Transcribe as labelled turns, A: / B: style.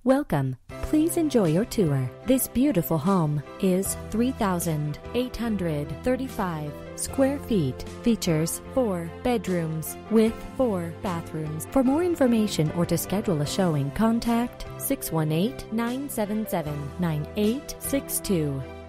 A: Welcome. Please enjoy your tour. This beautiful home is 3,835 square feet. Features 4 bedrooms with 4 bathrooms. For more information or to schedule a showing, contact 618-977-9862.